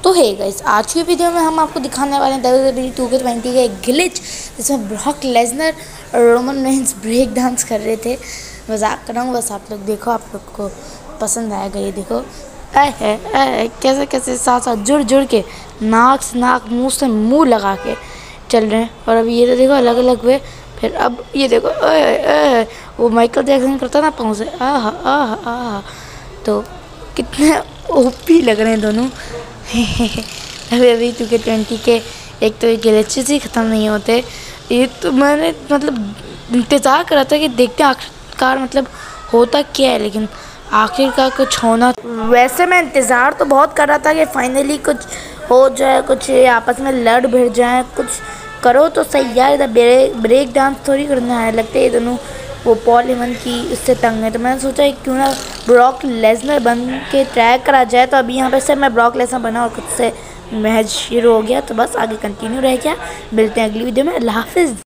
तो है गाइस, आज की वीडियो में हम आपको दिखाने वाले हैं WWE 2K20 का एक ग्लिच जिसमें ब्रॉक लेसनर और रोमन रेंस ब्रेक डांस कर रहे थे। मजाक कर रहा हूँ, बस आप लोग देखो, आप लोग को पसंद आएगा। ये देखो कैसे कैसे साथ साथ जुड़ जुड़ के नाक से नाक, मुंह से मुंह लगा के चल रहे हैं। और अभी ये तो देखो अलग अलग हुए। फिर अब ये देखो वो माइकल जैक्सन करता ना पाँव से, आह आह आह, तो कितने ओपी लग रहे हैं दोनों। अभी 2K20 के एक तो ये ग्लिचेस ही ख़त्म नहीं होते। ये तो मैंने इंतज़ार करा था कि देखते हैं आखिरकार होता क्या है, लेकिन आखिरकार कुछ होना। वैसे मैं इंतज़ार तो बहुत कर रहा था कि फाइनली कुछ हो जाए, कुछ आपस में लड़ भिड़ जाए, कुछ करो तो सही यार। इधर ब्रेक डांस थोड़ी करना है, लगता है ये दोनों वो पॉल हेमन की उससे तंग है। तो मैंने सोचा क्यों ना ब्रॉक लेसनर बन के ट्राई करा जाए। तो अभी यहाँ पे से मैं ब्रॉक लेसनर बना और खुद से मैच शुरू हो गया। तो बस आगे कंटिन्यू रह गया। मिलते हैं अगली वीडियो में। अल्लाह हाफिज़।